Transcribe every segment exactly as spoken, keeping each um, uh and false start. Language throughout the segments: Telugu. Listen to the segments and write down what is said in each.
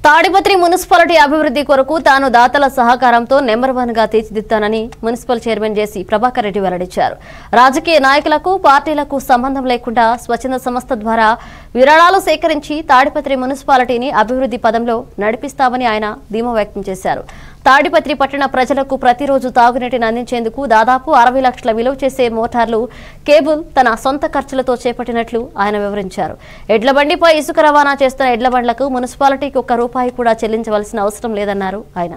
తాడిపత్రి మున్సిపాలిటీ అభివృద్ధి కొరకు తాను దాతల సహకారంతో నెంబర్ వన్ గా తీర్చిదిద్దానని municipal chairman JC Prabhakar Reddy వెల్లడించారు. రాజకీయ నాయకులకు పార్టీలకు సంబంధం లేకుండా స్వచ్ఛంద సంస్థ ద్వారా విరాళాలు సేకరించి తాడిపత్రి మున్సిపాలిటీని అభివృద్ధి పదంలో నడిపిస్తామని ఆయన ధీమా వ్యక్తం చేశారు. తాడిపత్రి పట్టణ ప్రజలకు ప్రతిరోజు తాగునీటిని అందించేందుకు దాదాపు అరవై లక్షల విలువ చేసే మోటార్లు కేబుల్ తన సొంత ఖర్చులతో చేపట్టినట్లు ఆయన వివరించారు. ఎడ్లబండిపై ఇసుక రవాణా చేస్తున్న ఎడ్లబండ్లకు మున్సిపాలిటీకి ఒక్క రూపాయి కూడా చెల్లించవలసిన అవసరం లేదన్నారు ఆయన.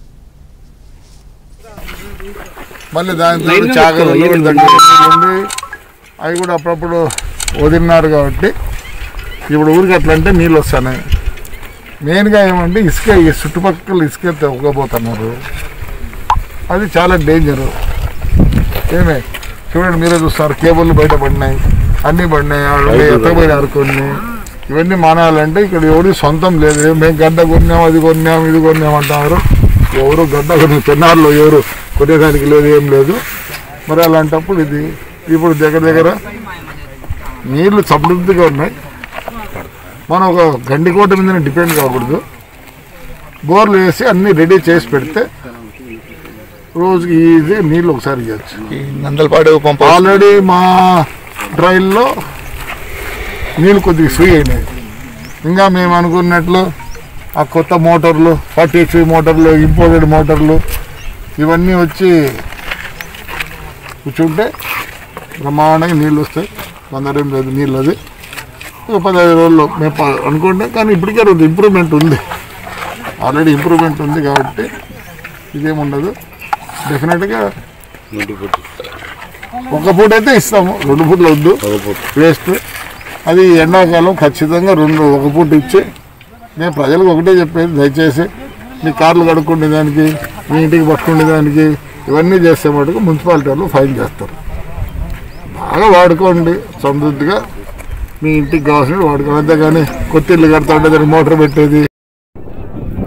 అవి కూడా అప్పుడప్పుడు వదిలినారు కాబట్టి ఇప్పుడు ఊరికి అట్లా అంటే నీళ్ళు వస్తున్నాయి. మెయిన్గా ఏమంటే ఇసుక ఈ చుట్టుపక్కల ఇసుక తవ్వకపోతున్నారు. అది చాలా డేంజరు. ఏమే చూడండి, మీరే చూస్తారు, కేబుల్ బయట పడినాయి, అన్నీ పడినాయి, ఎత్తకపోయినారు కొన్ని. ఇవన్నీ మానాలంటే ఇక్కడ ఎవరి సొంతం లేదు. మేము గడ్డ కొన్నాం, అది కొన్నాం, ఇది కొన్నాం అంటున్నారు. ఎవరు గడ్డ కొన్ని చెన్నారులో ఎవరు కొనేదానికి లేదు, ఏం లేదు. మరి అలాంటప్పుడు ఇది ఇప్పుడు దగ్గర దగ్గర నీళ్లు సమృద్ధిగా ఉన్నాయి. మనం ఒక గండికోట మీద డిపెండ్ కాకూడదు. బోర్లు వేసి అన్నీ రెడీ చేసి పెడితే రోజుకి ఈజీ నీళ్ళు ఒకసారి ఇవ్వచ్చు. నందలపాడు పంప్ ఆల్రెడీ మా డ్రైల్లో నీళ్ళు కొద్దిగా ఫ్రీ అయినాయి. ఇంకా మేము అనుకున్నట్లు ఆ కొత్త మోటార్లు, ఫార్టీ హెచ్పి మోటార్లు, ఇంపోర్టెడ్ మోటార్లు ఇవన్నీ వచ్చి కూర్చుంటే బ్రహ్మాండంగా నీళ్ళు వస్తాయి. వందరేం లేదు నీళ్ళు. అది ఒక పదహైదు రోజుల్లో మేము అనుకుంటాం. కానీ ఇప్పటికే రోజు ఇంప్రూవ్మెంట్ ఉంది, ఆల్రెడీ ఇంప్రూవ్మెంట్ ఉంది. కాబట్టి ఇదేముండదు. డెఫినెట్గా ఒక పూట అయితే ఇస్తాము, రెండు పూటలు వద్దు, వేస్ట్. అది ఎండాకాలం ఖచ్చితంగా రెండు ఒక పూట ఇచ్చి నేను ప్రజలకు ఒకటే చెప్పేది, దయచేసి మీ కార్లు కడుక్కునే దానికి, మీ ఇంటికి పట్టుకునే దానికి ఇవన్నీ చేసే మటుకు మున్సిపాలిటీ వాళ్ళు ఫైన్ చేస్తారు. బాగా వాడుకోండి, సమృద్ధిగా మీ ఇంటికి కావాల్సినవి వాడుకోండి. అంతేగాని కొత్త ఇల్లు కడతా ఉంటే దానికి మోటార్ పెట్టేది